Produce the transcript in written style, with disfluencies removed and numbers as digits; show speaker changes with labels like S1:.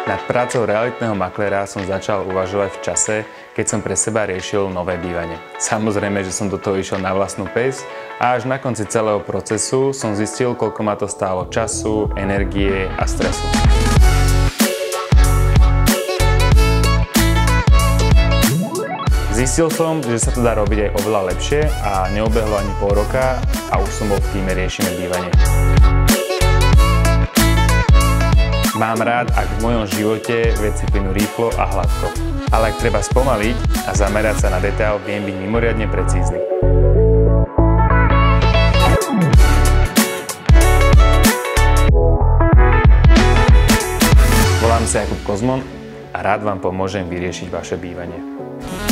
S1: Nad prácou realitného makléra som začal uvažovať v čase, keď som pre seba riešil nové bývanie. Samozrejme, že som do toho išiel na vlastnú päsť a až na konci celého procesu som zistil, koľko ma to stálo času, energie a stresu. Zistil som, že sa to dá robiť aj oveľa lepšie a neobehlo ani pol roka a už som bol v tíme Riešime bývanie. Mám rád, ak v mojom živote veci plynú rýchlo a hladko. Ale ak treba spomaliť a zamerať sa na detail, viem byť mimoriadne precízny. Volám sa Jakub Kozmon a rád vám pomôžem vyriešiť vaše bývanie.